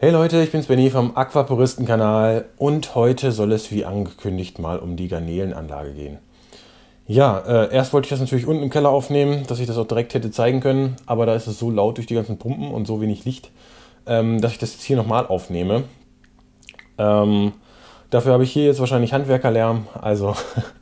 Hey Leute, ich bin's Benny vom Aquapuristen-Kanal und heute soll es wie angekündigt mal um die Garnelenanlage gehen. Ja, erst wollte ich das natürlich unten im Keller aufnehmen, dass ich das auch direkt hätte zeigen können, aber da ist es so laut durch die ganzen Pumpen und so wenig Licht, dass ich das jetzt hier nochmal aufnehme. Dafür habe ich hier jetzt wahrscheinlich Handwerkerlärm, also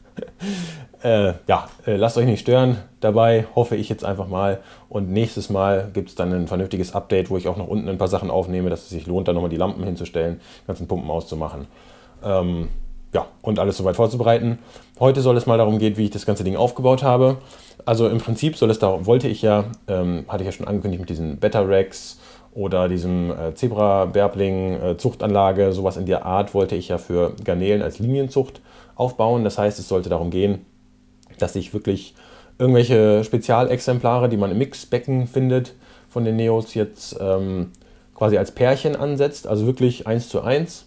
lasst euch nicht stören dabei, hoffe ich jetzt einfach mal. Und nächstes Mal gibt es dann ein vernünftiges Update, wo ich auch noch unten ein paar Sachen aufnehme, dass es sich lohnt, dann nochmal die Lampen hinzustellen, die ganzen Pumpen auszumachen. Und alles soweit vorzubereiten. Heute soll es mal darum gehen, wie ich das ganze Ding aufgebaut habe. Also im Prinzip soll es darum, hatte ich ja schon angekündigt mit diesen Beta Racks oder diesem Zebra-Bärbling Zuchtanlage, sowas in der Art wollte ich ja für Garnelen als Linienzucht aufbauen. Das heißt, es sollte darum gehen, dass ich wirklich irgendwelche Spezialexemplare, die man im Mixbecken findet, von den Neos jetzt quasi als Pärchen ansetzt, also wirklich 1:1.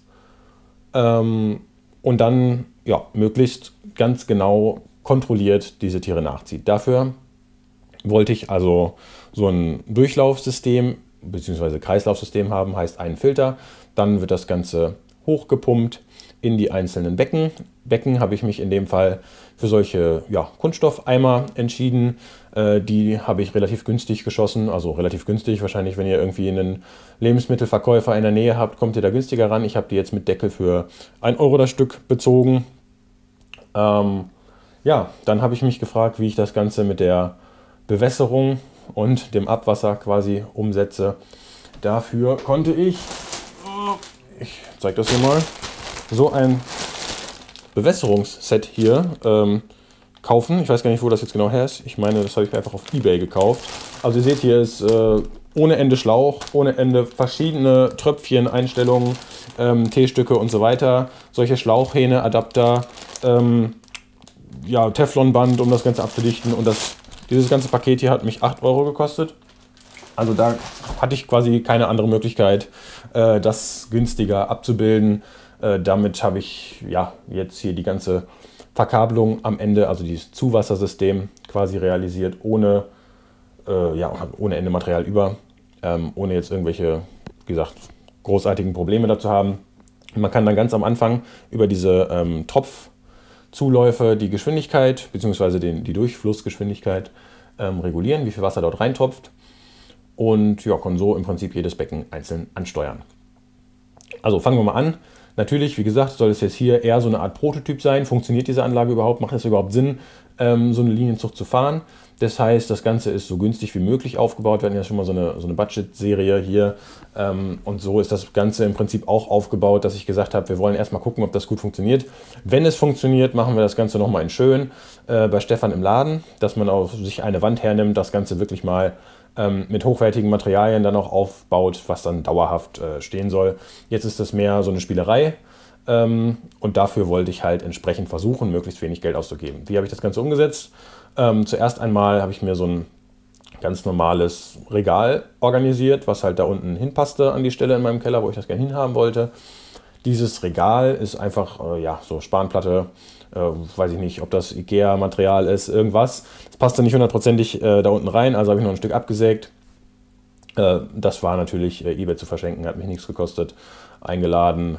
Und dann möglichst ganz genau kontrolliert diese Tiere nachzieht. Dafür wollte ich also so ein Durchlaufsystem bzw. Kreislaufsystem haben, heißt einen Filter. Dann wird das Ganze hochgepumpt in die einzelnen Becken. Becken habe ich mich in dem Fall für solche Kunststoffeimer entschieden. Die habe ich relativ günstig geschossen, also relativ günstig. Wahrscheinlich, wenn ihr irgendwie einen Lebensmittelverkäufer in der Nähe habt, kommt ihr da günstiger ran. Ich habe die jetzt mit Deckel für 1 Euro das Stück bezogen. Dann habe ich mich gefragt, wie ich das Ganze mit der Bewässerung und dem Abwasser quasi umsetze. Dafür konnte ich zeige das hier mal, so ein Bewässerungsset hier kaufen. Ich weiß gar nicht, wo das jetzt genau her ist. Ich meine, das habe ich mir einfach auf eBay gekauft. Also ihr seht, hier ist ohne Ende Schlauch, ohne Ende verschiedene Tröpfchen, Einstellungen, T-Stücke und so weiter. Solche Schlauchhähne, Adapter, Teflonband, um das Ganze abzudichten. Und dieses ganze Paket hier hat mich 8 Euro gekostet. Also da hatte ich quasi keine andere Möglichkeit, das günstiger abzubilden. Damit habe ich jetzt hier die ganze Verkabelung am Ende, also dieses Zuwassersystem quasi realisiert, ohne Ende Material über, ohne jetzt irgendwelche, wie gesagt, großartigen Probleme dazu haben. Man kann dann ganz am Anfang über diese Tropfzuläufe die Geschwindigkeit bzw. die Durchflussgeschwindigkeit regulieren, wie viel Wasser dort reintropft. Und kann so im Prinzip jedes Becken einzeln ansteuern. Also fangen wir mal an. Natürlich, wie gesagt, soll es jetzt hier eher so eine Art Prototyp sein. Funktioniert diese Anlage überhaupt? Macht es überhaupt Sinn, so eine Linienzucht zu fahren? Das heißt, das Ganze ist so günstig wie möglich aufgebaut. Wir hatten ja schon mal so eine Budget-Serie hier. Und so ist das Ganze im Prinzip auch aufgebaut, dass ich gesagt habe, wir wollen erstmal gucken, ob das gut funktioniert. Wenn es funktioniert, machen wir das Ganze nochmal in schön bei Stefan im Laden, dass man auch sich eine Wand hernimmt, das Ganze wirklich mal mit hochwertigen Materialien dann auch aufbaut, was dann dauerhaft stehen soll. Jetzt ist das mehr so eine Spielerei und dafür wollte ich halt entsprechend versuchen, möglichst wenig Geld auszugeben. Wie habe ich das Ganze umgesetzt? Zuerst einmal habe ich mir so ein ganz normales Regal organisiert, was halt da unten hinpasste an die Stelle in meinem Keller, wo ich das gerne hinhaben wollte. Dieses Regal ist einfach so Spanplatte, weiß ich nicht, ob das Ikea-Material ist, irgendwas. Das passte nicht hundertprozentig da unten rein, also habe ich noch ein Stück abgesägt. Das war natürlich eBay zu verschenken, hat mich nichts gekostet. Eingeladen,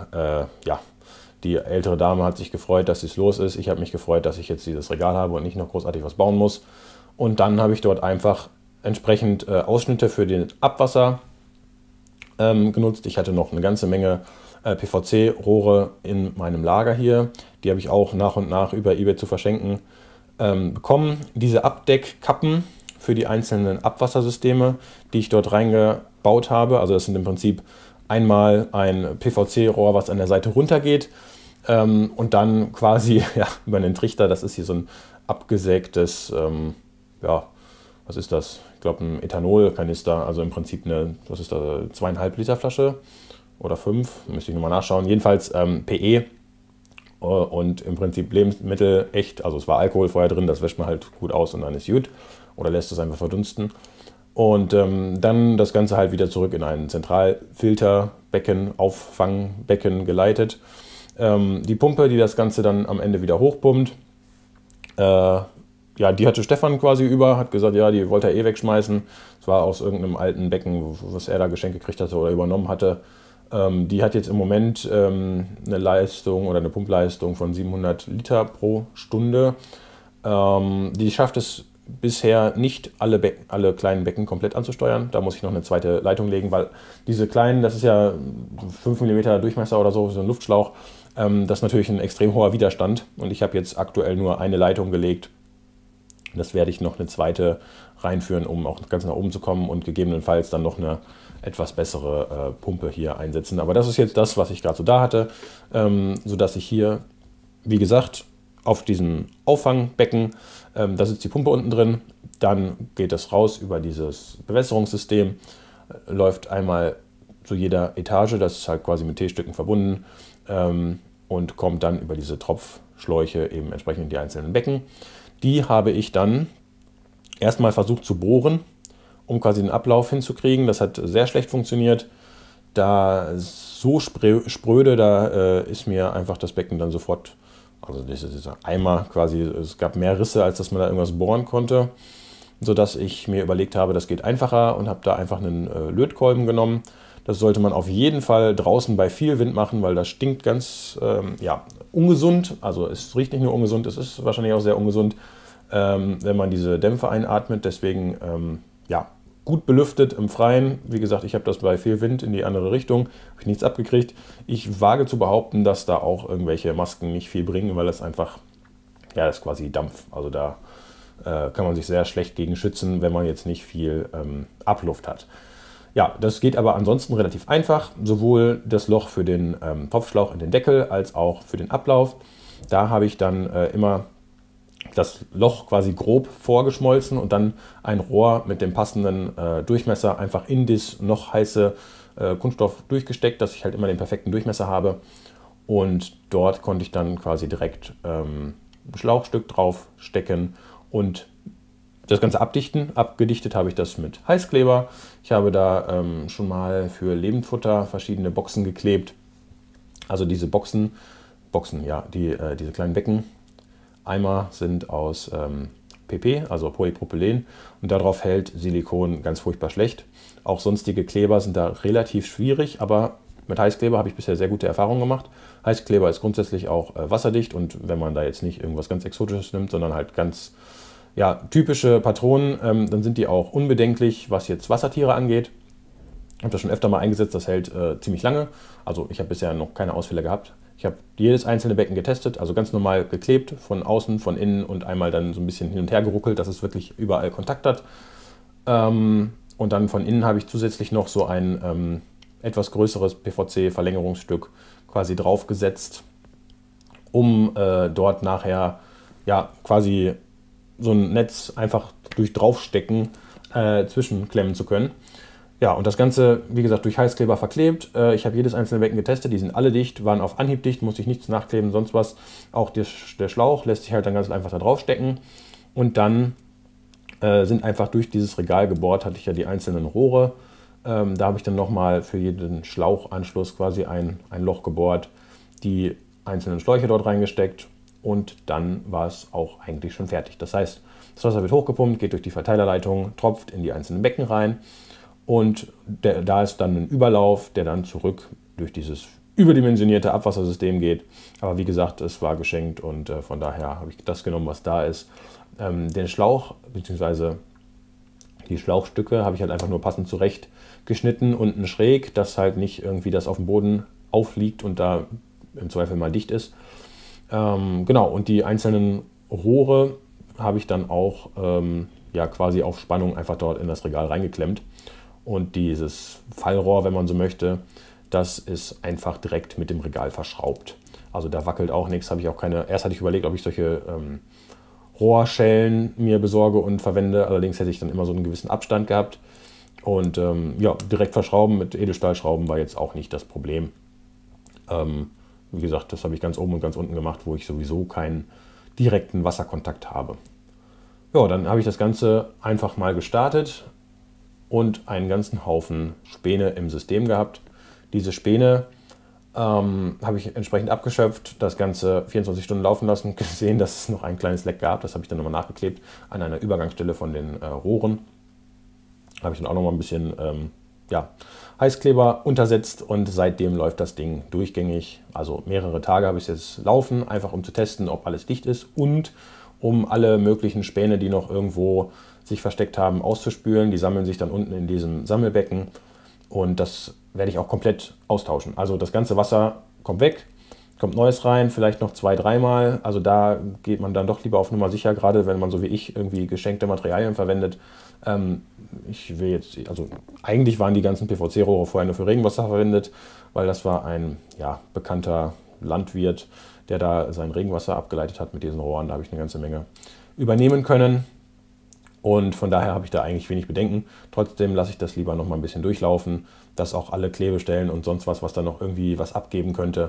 die ältere Dame hat sich gefreut, dass es los ist. Ich habe mich gefreut, dass ich jetzt dieses Regal habe und nicht noch großartig was bauen muss. Und dann habe ich dort einfach entsprechend Ausschnitte für den Abwasser genutzt. Ich hatte noch eine ganze Menge PVC-Rohre in meinem Lager hier. Die habe ich auch nach und nach über eBay zu verschenken bekommen. Diese Abdeckkappen für die einzelnen Abwassersysteme, die ich dort reingebaut habe. Also das sind im Prinzip einmal ein PVC-Rohr, was an der Seite runtergeht und dann quasi über einen Trichter. Das ist hier so ein abgesägtes, was ist das? Ich glaube ein Ethanolkanister, also im Prinzip eine, was ist das, 2,5 Liter Flasche oder 5, müsste ich nochmal nachschauen. Jedenfalls PE und im Prinzip Lebensmittel echt, also es war Alkohol vorher drin, das wäscht man halt gut aus und dann ist gut oder lässt es einfach verdunsten. Und dann das Ganze halt wieder zurück in ein Zentralfilterbecken, Auffangbecken geleitet. Die Pumpe, die das Ganze dann am Ende wieder hochpumpt, die hatte Stefan quasi über, hat gesagt, ja, die wollte er eh wegschmeißen. Es war aus irgendeinem alten Becken, was er da geschenkt gekriegt hatte oder übernommen hatte. Die hat jetzt im Moment eine Leistung oder eine Pumpleistung von 700 Liter pro Stunde. Die schafft es bisher nicht, alle kleinen Becken komplett anzusteuern. Da muss ich noch eine zweite Leitung legen, weil diese kleinen, das ist ja 5 mm Durchmesser oder so, so ein Luftschlauch, das ist natürlich ein extrem hoher Widerstand. Und ich habe jetzt aktuell nur eine Leitung gelegt. Das werde ich noch eine zweite reinführen, um auch ganz nach oben zu kommen und gegebenenfalls dann noch eine etwas bessere Pumpe hier einsetzen. Aber das ist jetzt das, was ich gerade so da hatte, sodass ich hier, wie gesagt, auf diesem Auffangbecken, da sitzt die Pumpe unten drin, dann geht es raus über dieses Bewässerungssystem, läuft einmal zu jeder Etage, das ist halt quasi mit T-Stücken verbunden, und kommt dann über diese Tropfschläuche eben entsprechend in die einzelnen Becken. Die habe ich dann erstmal versucht zu bohren, um quasi den Ablauf hinzukriegen. Das hat sehr schlecht funktioniert. Da so spröde, da ist mir einfach das Becken dann sofort, also dieser Eimer quasi, es gab mehr Risse, als dass man da irgendwas bohren konnte, sodass ich mir überlegt habe, das geht einfacher und habe da einfach einen Lötkolben genommen. Das sollte man auf jeden Fall draußen bei viel Wind machen, weil das stinkt ganz ungesund. Also es riecht nicht nur ungesund, es ist wahrscheinlich auch sehr ungesund, wenn man diese Dämpfe einatmet. Deswegen gut belüftet im Freien. Wie gesagt, ich habe das bei viel Wind in die andere Richtung, habe ich nichts abgekriegt. Ich wage zu behaupten, dass da auch irgendwelche Masken nicht viel bringen, weil das einfach, ja, das ist quasi Dampf. Also da kann man sich sehr schlecht gegen schützen, wenn man jetzt nicht viel Abluft hat. Ja, das geht aber ansonsten relativ einfach. Sowohl das Loch für den Topfschlauch in den Deckel als auch für den Ablauf. Da habe ich dann immer das Loch quasi grob vorgeschmolzen und dann ein Rohr mit dem passenden Durchmesser einfach in das noch heiße Kunststoff durchgesteckt, dass ich halt immer den perfekten Durchmesser habe. Und dort konnte ich dann quasi direkt ein Schlauchstück drauf stecken und das Ganze abdichten. Abgedichtet habe ich das mit Heißkleber. Ich habe da schon mal für Lebendfutter verschiedene Boxen geklebt. Also diese Boxen, ja, diese kleinen Becken. Eimer sind aus PP, also Polypropylen, und darauf hält Silikon ganz furchtbar schlecht. Auch sonstige Kleber sind da relativ schwierig, aber mit Heißkleber habe ich bisher sehr gute Erfahrungen gemacht. Heißkleber ist grundsätzlich auch wasserdicht, und wenn man da jetzt nicht irgendwas ganz Exotisches nimmt, sondern halt ganz typische Patronen, dann sind die auch unbedenklich, was jetzt Wassertiere angeht. Ich habe das schon öfter mal eingesetzt, das hält ziemlich lange. Also ich habe bisher noch keine Ausfälle gehabt. Ich habe jedes einzelne Becken getestet, also ganz normal geklebt, von außen, von innen und einmal dann so ein bisschen hin und her geruckelt, dass es wirklich überall Kontakt hat. Und dann von innen habe ich zusätzlich noch so ein etwas größeres PVC-Verlängerungsstück quasi draufgesetzt, um dort nachher quasi so ein Netz einfach durch draufstecken zwischenklemmen zu können. Ja, und das Ganze, wie gesagt, durch Heißkleber verklebt. Ich habe jedes einzelne Becken getestet, die sind alle dicht, waren auf Anhieb dicht, musste ich nichts nachkleben, sonst was. Auch der Schlauch lässt sich halt dann ganz einfach da drauf stecken. Und dann sind einfach durch dieses Regal gebohrt, hatte ich ja die einzelnen Rohre. Da habe ich dann nochmal für jeden Schlauchanschluss quasi ein Loch gebohrt, die einzelnen Schläuche dort reingesteckt, und dann war es auch eigentlich schon fertig. Das heißt, das Wasser wird hochgepumpt, geht durch die Verteilerleitung, tropft in die einzelnen Becken rein. Und da ist dann ein Überlauf, der dann zurück durch dieses überdimensionierte Abwassersystem geht. Aber wie gesagt, es war geschenkt, und von daher habe ich das genommen, was da ist. Den Schlauch bzw. die Schlauchstücke habe ich halt einfach nur passend zurecht geschnitten, unten schräg, dass halt nicht irgendwie das auf dem Boden aufliegt und da im Zweifel mal dicht ist. Genau, und die einzelnen Rohre habe ich dann auch quasi auf Spannung einfach dort in das Regal reingeklemmt. Und dieses Fallrohr, wenn man so möchte, das ist einfach direkt mit dem Regal verschraubt. Also da wackelt auch nichts, habe ich auch keine. Erst hatte ich überlegt, ob ich solche Rohrschellen mir besorge und verwende. Allerdings hätte ich dann immer so einen gewissen Abstand gehabt. Und direkt verschrauben mit Edelstahlschrauben war jetzt auch nicht das Problem. Wie gesagt, das habe ich ganz oben und ganz unten gemacht, wo ich sowieso keinen direkten Wasserkontakt habe. Ja, dann habe ich das Ganze einfach mal gestartet und einen ganzen Haufen Späne im System gehabt. Diese Späne habe ich entsprechend abgeschöpft, das Ganze 24 Stunden laufen lassen, gesehen, dass es noch ein kleines Leck gab. Das habe ich dann nochmal nachgeklebt an einer Übergangsstelle von den Rohren. Habe ich dann auch nochmal ein bisschen Heißkleber untersetzt und seitdem läuft das Ding durchgängig. Also mehrere Tage habe ich es jetzt laufen, einfach um zu testen, ob alles dicht ist und um alle möglichen Späne, die noch irgendwo sich versteckt haben, auszuspülen. Die sammeln sich dann unten in diesem Sammelbecken und das werde ich auch komplett austauschen. Also das ganze Wasser kommt weg, kommt Neues rein, vielleicht noch 2-3 Mal. Also da geht man dann doch lieber auf Nummer sicher, gerade wenn man so wie ich irgendwie geschenkte Materialien verwendet. Ich will jetzt, also eigentlich waren die ganzen PVC-Rohre vorher nur für Regenwasser verwendet, weil das war ein bekannter Landwirt, der da sein Regenwasser abgeleitet hat mit diesen Rohren. Da habe ich eine ganze Menge übernehmen können. Und von daher habe ich da eigentlich wenig Bedenken. Trotzdem lasse ich das lieber noch mal ein bisschen durchlaufen, dass auch alle Klebestellen und sonst was da noch irgendwie was abgeben könnte,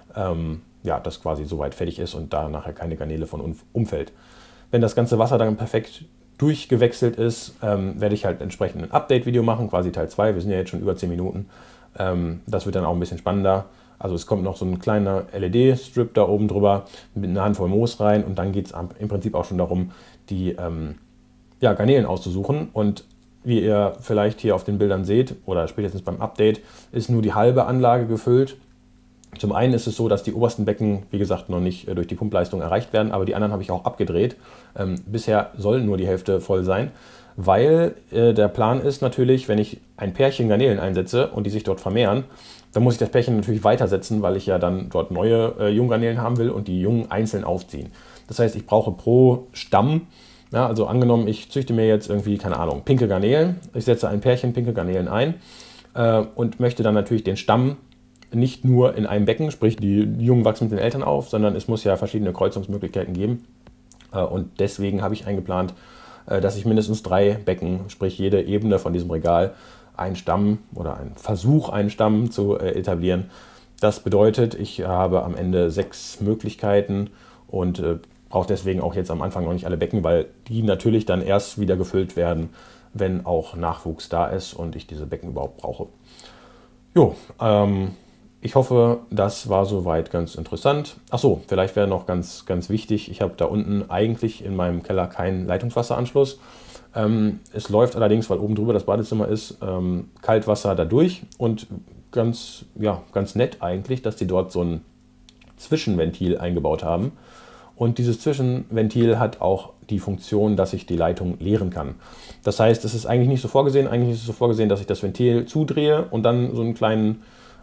das quasi soweit fertig ist und da nachher keine Garnele von umfällt. Wenn das ganze Wasser dann perfekt durchgewechselt ist, werde ich halt entsprechend ein Update-Video machen, quasi Teil 2. Wir sind ja jetzt schon über 10 Minuten. Das wird dann auch ein bisschen spannender. Also es kommt noch so ein kleiner LED-Strip da oben drüber mit einer Handvoll Moos rein und dann geht es im Prinzip auch schon darum, die Garnelen auszusuchen. Und wie ihr vielleicht hier auf den Bildern seht oder spätestens beim Update, ist nur die halbe Anlage gefüllt. Zum einen ist es so, dass die obersten Becken, wie gesagt, noch nicht durch die Pumpleistung erreicht werden, aber die anderen habe ich auch abgedreht. Bisher soll nur die Hälfte voll sein, weil der Plan ist natürlich, wenn ich ein Pärchen Garnelen einsetze und die sich dort vermehren, dann muss ich das Pärchen natürlich weitersetzen, weil ich ja dann dort neue Junggarnelen haben will und die Jungen einzeln aufziehen. Das heißt, ich brauche pro Stamm, also angenommen, ich züchte mir jetzt irgendwie, keine Ahnung, pinke Garnelen, ich setze ein Pärchen pinke Garnelen ein und möchte dann natürlich den Stamm nicht nur in einem Becken, sprich die Jungen wachsen mit den Eltern auf, sondern es muss ja verschiedene Kreuzungsmöglichkeiten geben. Und deswegen habe ich eingeplant, dass ich mindestens 3 Becken, sprich jede Ebene von diesem Regal, einen Stamm oder einen Versuch, einen Stamm zu etablieren. Das bedeutet, ich habe am Ende 6 Möglichkeiten und brauche deswegen auch jetzt am Anfang noch nicht alle Becken, weil die natürlich dann erst wieder gefüllt werden, wenn auch Nachwuchs da ist und ich diese Becken überhaupt brauche. Jo, ich hoffe, das war soweit ganz interessant. Achso, vielleicht wäre noch ganz wichtig, ich habe da unten eigentlich in meinem Keller keinen Leitungswasseranschluss. Es läuft allerdings, weil oben drüber das Badezimmer ist, Kaltwasser dadurch und ganz nett eigentlich, dass die dort so ein Zwischenventil eingebaut haben. Und dieses Zwischenventil hat auch die Funktion, dass ich die Leitung leeren kann. Das heißt, es ist eigentlich nicht so vorgesehen. Eigentlich ist es so vorgesehen, dass ich das Ventil zudrehe und dann so einen kleinen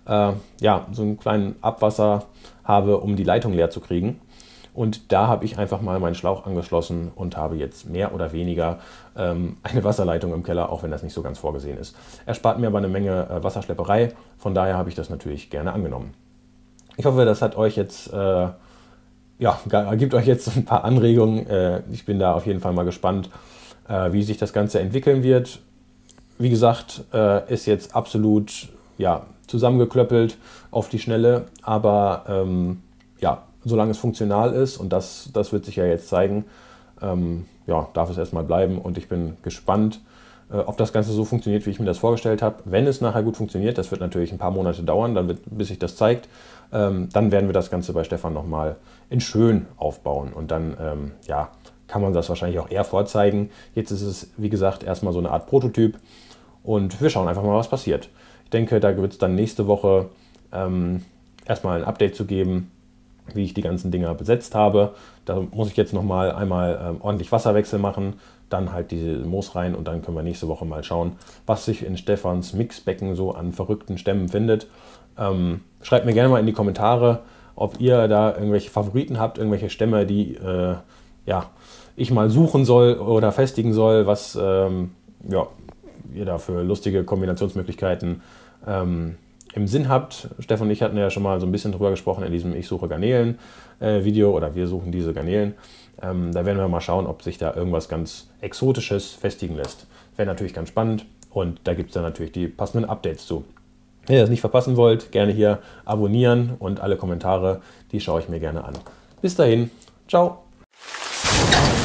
Abwasser habe, um die Leitung leer zu kriegen. Und da habe ich einfach mal meinen Schlauch angeschlossen und habe jetzt mehr oder weniger eine Wasserleitung im Keller, auch wenn das nicht so ganz vorgesehen ist. Erspart mir aber eine Menge Wasserschlepperei, von daher habe ich das natürlich gerne angenommen. Ich hoffe, das hat euch jetzt, gibt euch jetzt ein paar Anregungen. Ich bin da auf jeden Fall mal gespannt, wie sich das Ganze entwickeln wird. Wie gesagt, ist jetzt absolut zusammengeklöppelt auf die Schnelle, aber solange es funktional ist, und das wird sich ja jetzt zeigen, darf es erstmal bleiben und ich bin gespannt, ob das Ganze so funktioniert, wie ich mir das vorgestellt habe. Wenn es nachher gut funktioniert, das wird natürlich ein paar Monate dauern, bis sich das zeigt, dann werden wir das Ganze bei Stefan nochmal in schön aufbauen und dann kann man das wahrscheinlich auch eher vorzeigen. Jetzt ist es, wie gesagt, erstmal so eine Art Prototyp und wir schauen einfach mal, was passiert. Ich denke, da wird es dann nächste Woche erstmal ein Update zu geben, wie ich die ganzen Dinger besetzt habe. Da muss ich jetzt nochmal einmal ordentlich Wasserwechsel machen, dann halt diese Moos rein und dann können wir nächste Woche mal schauen, was sich in Stefans Mixbecken so an verrückten Stämmen findet. Schreibt mir gerne mal in die Kommentare, ob ihr da irgendwelche Favoriten habt, irgendwelche Stämme, die ich mal suchen soll oder festigen soll, was ihr da für lustige Kombinationsmöglichkeiten im Sinn habt. Stefan und ich hatten ja schon mal so ein bisschen drüber gesprochen in diesem Ich suche Garnelen Video oder wir suchen diese Garnelen. Da werden wir mal schauen, ob sich da irgendwas ganz Exotisches festigen lässt. Wäre natürlich ganz spannend und da gibt es dann natürlich die passenden Updates zu. Wenn ihr das nicht verpassen wollt, gerne hier abonnieren und alle Kommentare, die schaue ich mir gerne an. Bis dahin, ciao!